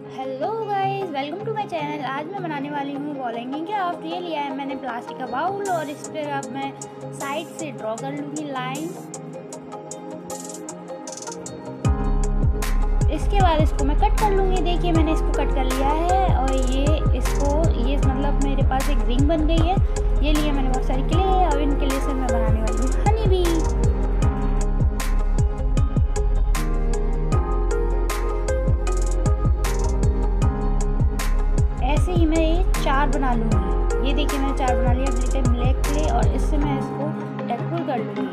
Hello guys, welcome to my channel. आज मैं बनाने वाली हूँ वॉल हैंगिंग क्राफ्ट। ये लिया है मैंने प्लास्टिक का बाउल और इस पर अब मैं साइड से ड्रॉ कर लूँगी लाइन। इसके बाद इसको मैं कट कर लूँगी। देखिए मैंने इसको कट कर लिया है और ये मतलब मेरे पास एक रिंग बन गई है। ये लिए मैंने बहुत सारी क्ले और इन क्ले से मैं बनाने वाली हूँ हनी बी। ऐसे ही मैं ये 4 बना लूँगी। ये देखिए मैंने 4 बना लिया। अब लेते हैं ब्लैक क्ले और इससे मैं इसको डेकोरेट कर लूँगी।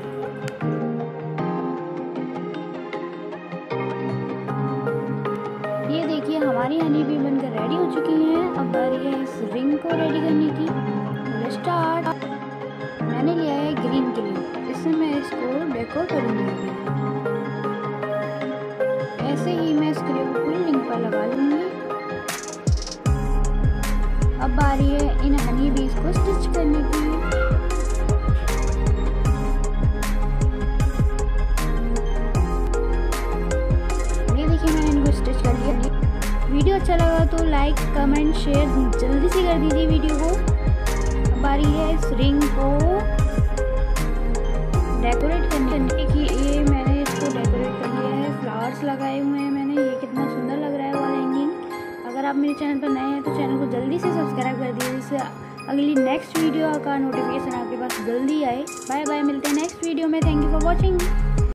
ये देखिए हमारी हनी बी बनकर रेडी हो चुकी है। अब बारी है इस रिंग को रेडी करने की। स्टार्ट। मैंने लिया है ग्रीन क्ले, इससे मैं इसको डेकोरेट करूँगी। ऐसे ही मैं इस क्ले को पूरी रिंग पर लगा लूँगी। अब बारी है इन हनी बीज को स्टिच करने की। ये देखिए मैंने इनको स्टिच कर लिया। वीडियो अच्छा लगा तो लाइक कमेंट शेयर जल्दी से कर दीजिए वीडियो को। अब बारी है इस रिंग को डेकोरेट करने की। ये मैंने इसको डेकोरेट कर लिया है, फ्लावर्स लगाए हुए हैं मैंने। ये कितना सुंदर लग रहा है वॉल हैंगिंग। अगर आप मेरे चैनल पर नए हैं तो चैनल को जल्दी से सब्सक्राइब कर दीजिए, जिससे अगली नेक्स्ट वीडियो का नोटिफिकेशन आपके पास जल्दी आए। बाय बाय, मिलते हैं नेक्स्ट वीडियो में। Thank you for watching.